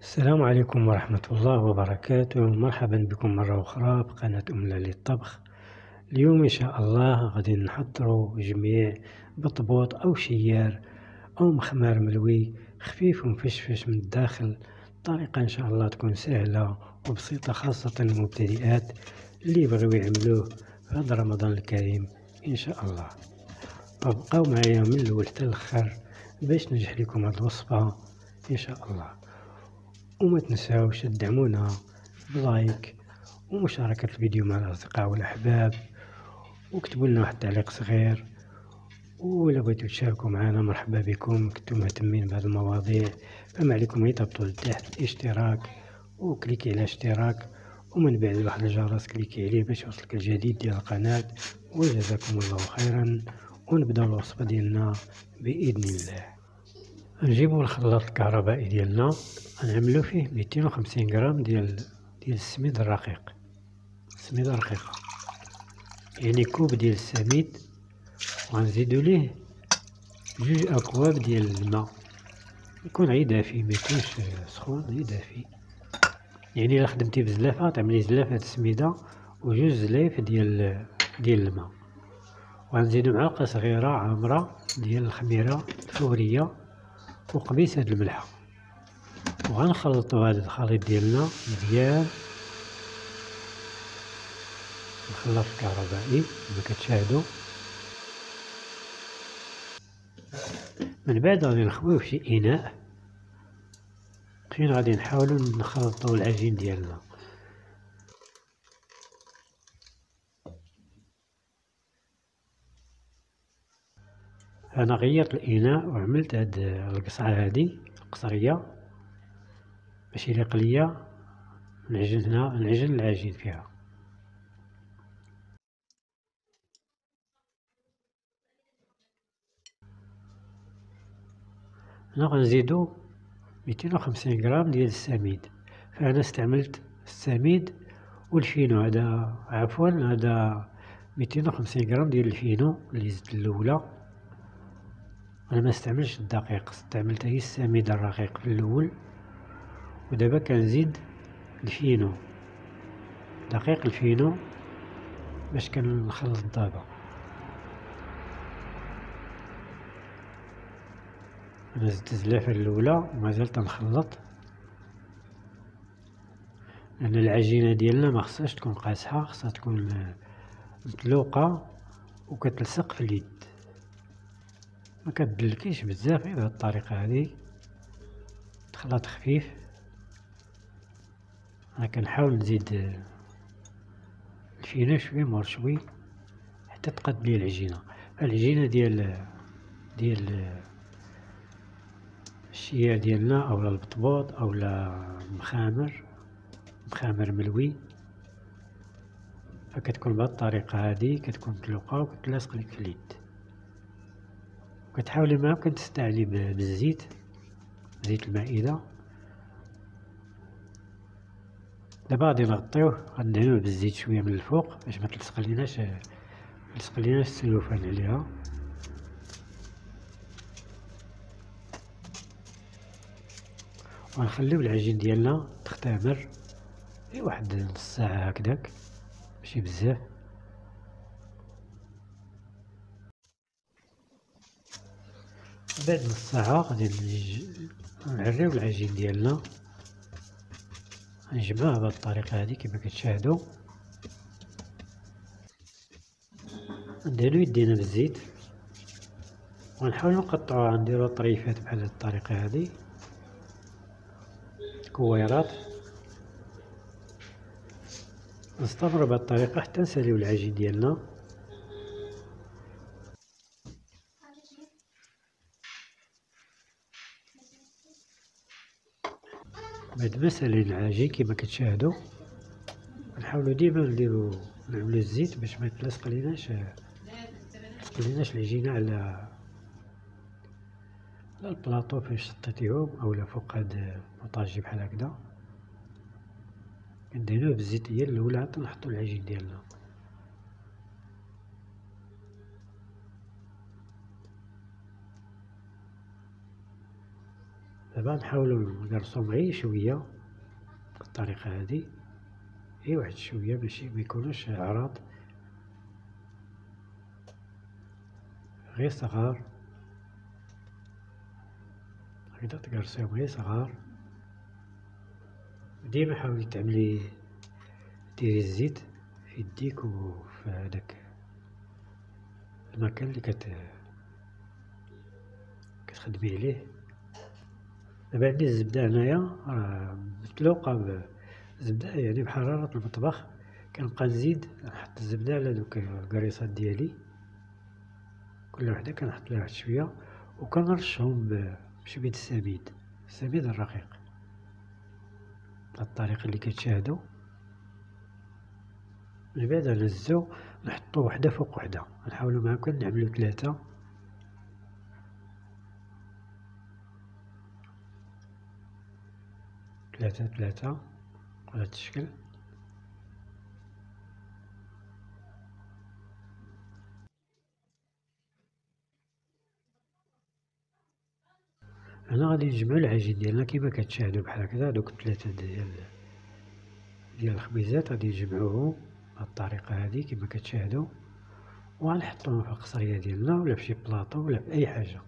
السلام عليكم ورحمة الله وبركاته. مرحبا بكم مرة أخرى بقناة أمنا للطبخ. اليوم إن شاء الله غادي نحضروا جميع بطبوط أو شيار أو مخمار ملوي خفيف ومفشفش من الداخل. الطريقة إن شاء الله تكون سهلة وبسيطة، خاصة المبتدئات اللي يبغيو يعملوه في هذا رمضان الكريم إن شاء الله. بقاو معايا من الأول حتى الآخر باش ننجح لكم هاد الوصفة إن شاء الله. وما تنساوش تدعمونا بلايك ومشاركة الفيديو مع الأصدقاء والأحباب، وكتبوا لنا واحد التعليق صغير. وإلا بغيتو تشاركوا معنا مرحبا بكم، كنتم مهتمين بهذه المواضيع فما عليكم غير تهبطوا لتحت الاشتراك وكليكي على اشتراك، ومن بعد واحد الجرس كليكي عليه باش يوصلك الجديد ديال القناة. وجزاكم الله خيرا، ونبداو الوصفة ديالنا بإذن الله. نجيبو الخلاط الكهربائي ديالنا، نعملو فيه 250 غرام ديال السميد الرقيق، السميدة رقيقة، يعني كوب ديال السميد. وغنزيدو ليه 2 أكواب ديال الماء، يكون غير دافي، ميكونش سخون، غير دافي. يعني إلا خدمتي بزلافة تعملي زلافة السميدة و2 زلايف ديال الماء. وغنزيدو معلقة صغيرة عامرة ديال الخميرة الفورية وقبيصة الملحة. وغنخلطو هذا الخليط ديالنا مزيان، الخلاط الكهربائي كما كتشاهدوا. من بعد غادي نخويوه في شي اناء فين غادي نحاولوا نخلطوا العجين ديالنا. انا غيرت الاناء وعملت هاد القصعه هادي القصريه باش يليق ليا نعجن العجين فيها. هنا غنزيدو 250 غرام ديال السميد، فانا استعملت السميد والفينو. هذا عفوا هذا 250 غرام ديال الفينو اللي زدت الاولى. انا ما استعملش الدقيق، استعملت هي السميد الرقيق في الاول، ودابا كنزيد الفينو، دقيق الفينو باش كنخلط دابا. انا زدت الزلافه الاولى ومازال تنخلط، لان العجينه ديالنا ما خصهاش تكون قاصحه، خصها تكون مطلوقه وكتلصق في اليد، ما كتدلكيش بزاف. غير بهذه الطريقه هذه تخلط خفيف. انا كنحاول نزيد الفينو شوي مور شوي حتى تقاد لي العجينه. العجينه ديال الشيار ديالنا اولا البطبوط اولا مخامر ملوي، فكتكون بهذه الطريقه هذه، كتكون مطلوقه وكتلاصق لك في اليد. وكتحاولي ما يمكن تستعلي بالزيت، زيت المائده. دابا غادي نغطيوه، غندهنوه بالزيت شويه من الفوق باش ما تلصق ليناش السلوفان عليها. ونخليو العجين ديالنا تختمر في واحد نص ساعه هكذاك، ماشي بزاف. بعد نص ساعه غادي نعريو العجين ديالنا، نجمعوه بهذه الطريقه هذه كما كتشاهدوا. ندهنو يدينا بالزيت ونحاولوا نقطعوها، نديرو طريفات بحال هذه الطريقه هذه، كويرات. نستمروا بهذه الطريقه حتى نساليو العجين ديالنا. بعد ما سالينا العجين كما كتشاهدوا، نحاولوا ديما نعملوا الزيت باش ما تلصق ليناش العجينه على البلاطو فاش شطيتيهم اولا فوق هاد البوطاجي بحال هكذا. كندهنوه بالزيت هي الاولى حتى نحطو العجين ديالنا. دابا نحاولو نقرصوهم غير شوية بالطريقة هادي، غير واحد شوية ماشي ميكونوش عراض، غير صغار، هكدا تقرصيهم غير صغار. ديما حاولي تعملي ديري الزيت في يديك وفي هداك المكان اللي كتخدمي عليه. دابا عندي الزبدة هنايا راه متلوقة بالزبدة، يعني بحرارة المطبخ. كنبقى نزيد نحط الزبدة على دوك القريصات ديالي، كل وحدة كنحط ليها واحد شوية، وكنرشهم بشوية السميد الرقيق. بهاد الطريقة اللي كتشاهدو. من بعد نهزو نحطو وحدة فوق وحدة، نحاولو معاكم نعملو ثلاثة. ثلاثة على هاد الشكل. هنا غادي نجمعو العجين ديالنا كيما كتشاهدو بحال هكذا. هادوك الثلاثة ديال الخبيزات غادي نجمعوهم بهاد الطريقة هادي كيما كتشاهدو، وغنحطوهم في القصرية ديالنا ولا فشي بلاطو ولا في أي حاجة.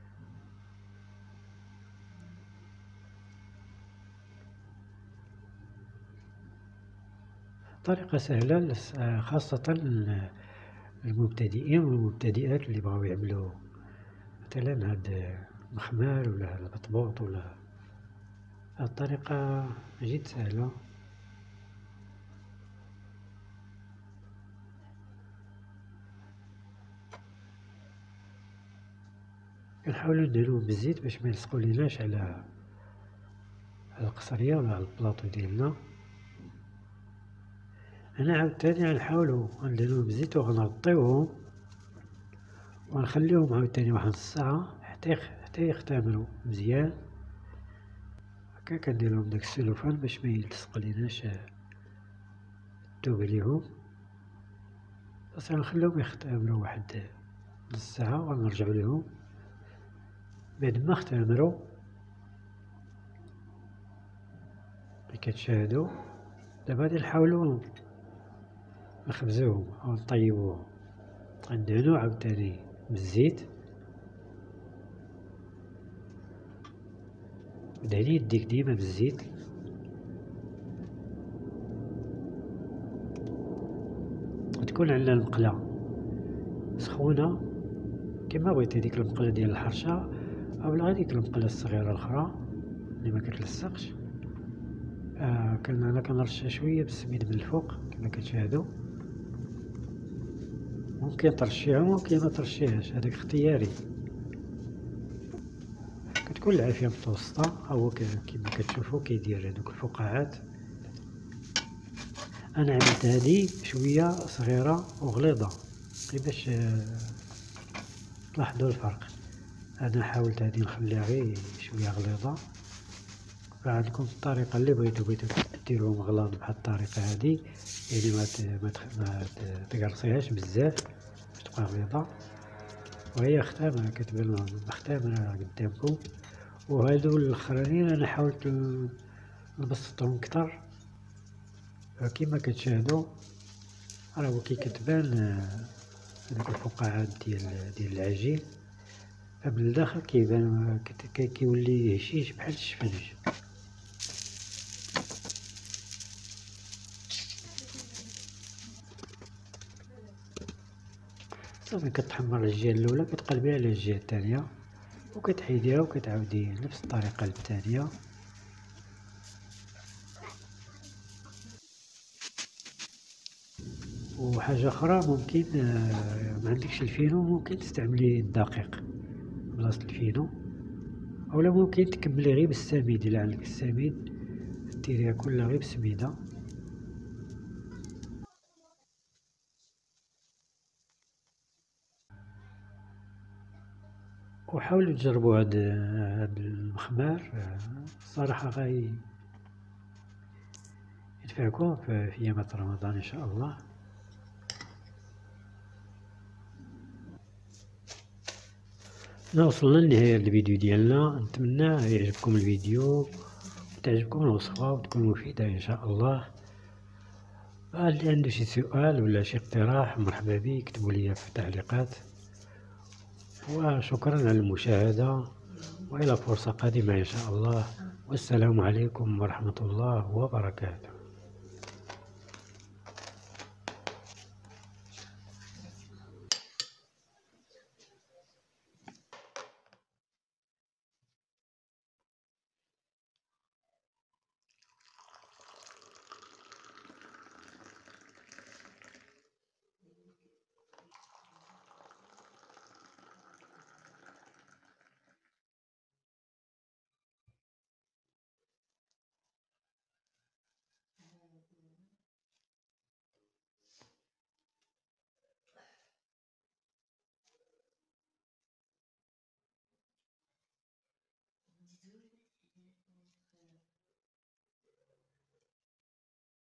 طريقة سهلة خاصة المبتدئين والمبتدئات اللي بغاو يعملو مثلا هاد المخمار ولا البطبوط ولا. هاد الطريقة جد سهلة. كنحاولو نديروهم بالزيت باش ميلصقو ليناش على القصرية ولا على البلاطو ديالنا. أنا عاوتاني غنحاولو نديروهم بالزيت وغنغطيوهم ونخليهم عاوتاني واحد نص ساعة حتى يختمرو مزيان. هكا كنديرلهم داك السلوفان باش ميلصق ليناش الثوب عليهم. بس غنخليهم يختمرو واحد نص ساعة وغنرجعو ليهم. بعد ما اختمرو كي كتشاهدو، دابا غادي نحاولو نخبزوهم أو نطيبوهم. غندهنو عاوتاني بالزيت، دهني يديك ديما بالزيت، وتكون عندنا المقلة سخونة كيما بغيتي، ديك المقلة ديال الحرشة أولا هاديك المقلة الصغيرة الأخرى اللي مكتلصقش. أنا كنرشها شوية بالسميد من الفوق كيما كتشاهدو. ممكن ترشيها وممكن مترشيهاش، هداك اختياري. كتكون العافية متوسطة. هو كيما كتشوفو كيدير هادوك الفقاعات. أنا عملت هادي شوية صغيرة وغليظة غير باش تلاحظو الفرق. أنا حاولت هادي نخليها غير شوية غليظة. فعندكم الطريقة اللي بغيتو ديروهم غلاظ بهاد الطريقة هادي، يعني ما تقرصيهاش بزاف باش تبقى غليظة، وهي ختامة كتبان مختامة قدامكم. وهادو الأخرانيين أنا حاولت نبسطهم كتر كيما كتشاهدو. راه كي كتبان هادوك الفقاعات ديال العجين، من الداخل كيبان كيولي هشيش بحال الشفنج. صافي كتحمر الجهة الأولى كتقلبيها على الجهة الثانية وكتحيديها وكتعاودي نفس الطريقة للثانية. وحاجة أخرى ممكن معندكش الفينو ممكن تستعملي الدقيق بلاصة الفينو، أولا ممكن تكملي غير بالسميد. إلا عندك السميد ديريها كلها غير بسميدة. وحاولوا تجربوا هاد المخمار. الصراحة يدفعكم في أيامات رمضان إن شاء الله. هنا وصلنا لنهاية الفيديو ديالنا، نتمنى يعجبكم الفيديو وتعجبكم الوصفة وتكون مفيدة إن شاء الله. اللي عنده شي سؤال ولا شي اقتراح مرحبا به يكتبوا لي في التعليقات. وشكرا على المشاهدة، وإلى فرصة قادمة إن شاء الله، والسلام عليكم ورحمة الله وبركاته.